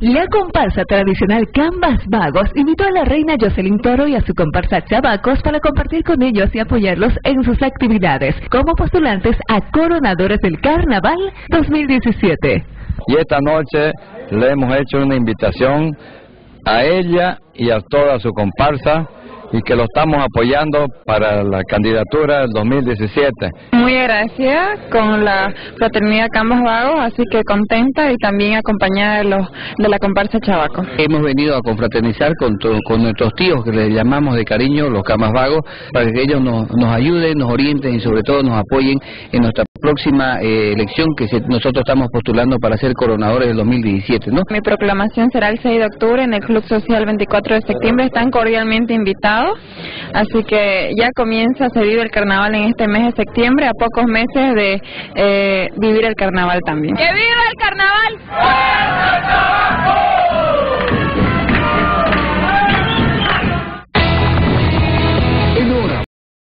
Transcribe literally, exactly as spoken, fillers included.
La comparsa tradicional Cambas Vagos invitó a la reina Jocelyn Toro y a su comparsa Chavacos para compartir con ellos y apoyarlos en sus actividades como postulantes a Coronadores del Carnaval dos mil diecisiete. Y esta noche le hemos hecho una invitación a ella y a toda su comparsa, y que lo estamos apoyando para la candidatura del dos mil diecisiete. Muy agradecida con la fraternidad Cambas Vagos, así que contenta y también acompañada de los de la comparsa Chavaco. Hemos venido a confraternizar con, to, con nuestros tíos, que les llamamos de cariño los Cambas Vagos, para que ellos nos, nos ayuden, nos orienten y sobre todo nos apoyen en nuestra próxima eh, elección que se, nosotros estamos postulando para ser coronadores del dos mil diecisiete, ¿no? Mi proclamación será el seis de octubre en el Club Social veinticuatro de septiembre. Están cordialmente invitados. Así que ya comienza, se vive el carnaval en este mes de septiembre, a pocos meses de eh, vivir el carnaval también. ¡Que viva